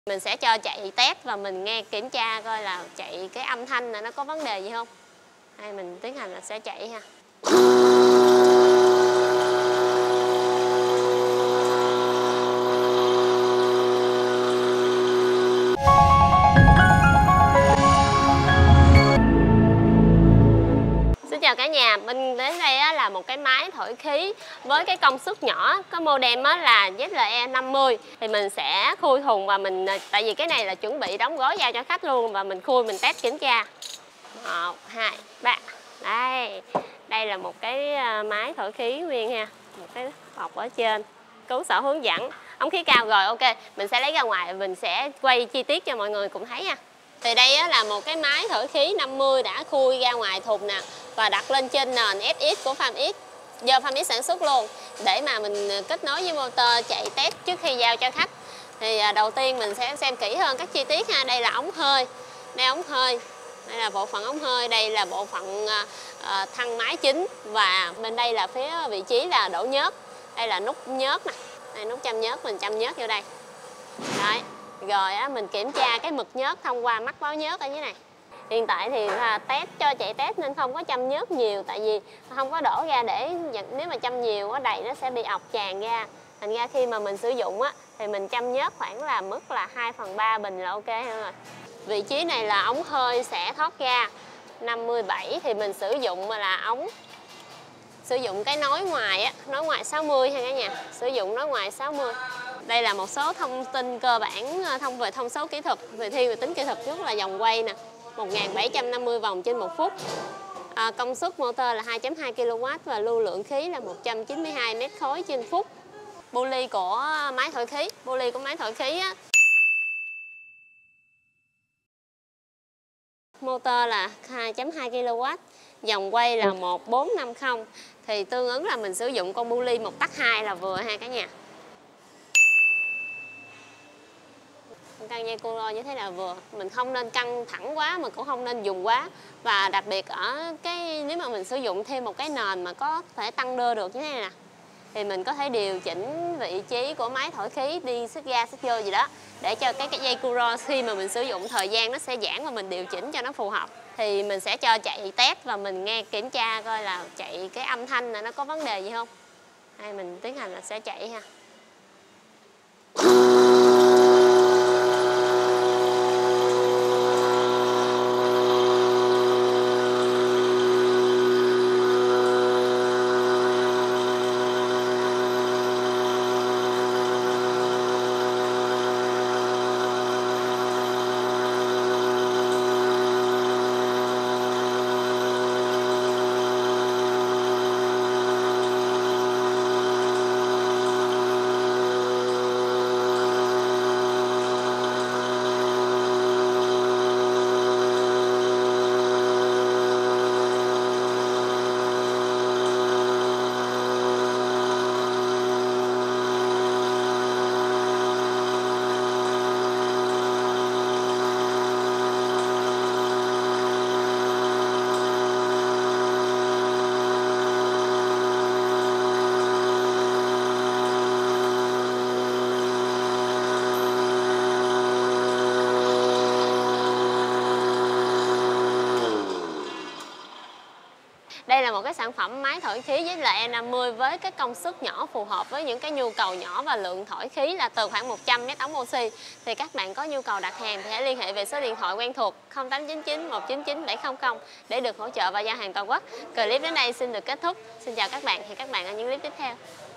Mình sẽ cho chạy test và mình nghe kiểm tra coi là chạy cái âm thanh là nó có vấn đề gì không. Đây mình tiến hành là sẽ chạy ha. Xin chào cả nhà, bên đến đây là một cái máy thổi khí với cái công suất nhỏ, có modem là ZLE50. Thì mình sẽ khui thùng và tại vì cái này là chuẩn bị đóng gói giao cho khách luôn, và mình khui mình test kiểm tra. 1, 2, 3. Đây là một cái máy thổi khí nguyên ha, một cái bọc ở trên, cứu sở hướng dẫn, ống khí cao rồi. Ok, mình sẽ lấy ra ngoài, mình sẽ quay chi tiết cho mọi người cùng thấy ha. Thì đây là một cái máy thổi khí 50 đã khui ra ngoài thùng nè, và đặt lên trên nền FX của FAMX, do FAMX sản xuất luôn, để mà mình kết nối với motor chạy test trước khi giao cho khách. Thì đầu tiên mình sẽ xem kỹ hơn các chi tiết ha. Đây là ống hơi, đây ống hơi, đây là bộ phận ống hơi, đây là bộ phận thăng máy chính, và bên đây là phía vị trí là đổ nhớt. Đây là nút nhớt nè, đây nút châm nhớt, mình châm nhớt vô đây. Đấy. Rồi mình kiểm tra cái mực nhớt thông qua mắt báo nhớt ở dưới này. Hiện tại thì test cho chạy test nên không có châm nhớt nhiều, tại vì không có đổ ra, để nếu mà châm nhiều quá đầy nó sẽ bị ọc tràn ra. Thành ra khi mà mình sử dụng thì mình châm nhớt khoảng là mức là 2/3 bình là ok rồi. Vị trí này là ống hơi sẽ thoát ra 57, thì mình sử dụng là sử dụng cái nối ngoài nối ngoài 60 ha cả nhà, sử dụng nối ngoài 60. Đây là một số thông tin cơ bản về thông số kỹ thuật, về thi về tính kỹ thuật trước là vòng quay nè, 1750 vòng trên 1 phút. Công suất motor là 2.2 kW và lưu lượng khí là 192 mét khối trên phút. Pulley của máy thổi khí, pulley của máy thổi khí motor là 2.2 kW, vòng quay là 1450, thì tương ứng là mình sử dụng con pulley 1/2 là vừa ha cả nhà. Căng dây cô như thế là vừa, mình không nên căng thẳng quá mà cũng không nên dùng quá. Và đặc biệt ở nếu mà mình sử dụng thêm một cái nền mà có thể tăng đơ được như thế này nè, thì mình có thể điều chỉnh vị trí của máy thổi khí, đi xích ra xích vô gì đó, để cho cái dây Kuro khi mà mình sử dụng thời gian nó sẽ giãn, và mình điều chỉnh cho nó phù hợp. Thì mình sẽ cho chạy test và mình nghe kiểm tra coi là chạy cái âm thanh là nó có vấn đề gì không. Đây mình tiến hành là sẽ chạy ha. Đây là một cái sản phẩm máy thổi khí ZLE50 với cái công suất nhỏ phù hợp với những cái nhu cầu nhỏ và lượng thổi khí là từ khoảng 100 mét ống oxy. Thì các bạn có nhu cầu đặt hàng thì hãy liên hệ về số điện thoại quen thuộc 0899 199 700 để được hỗ trợ và giao hàng toàn quốc. Clip đến đây xin được kết thúc. Xin chào các bạn, hẹn các bạn ở những clip tiếp theo.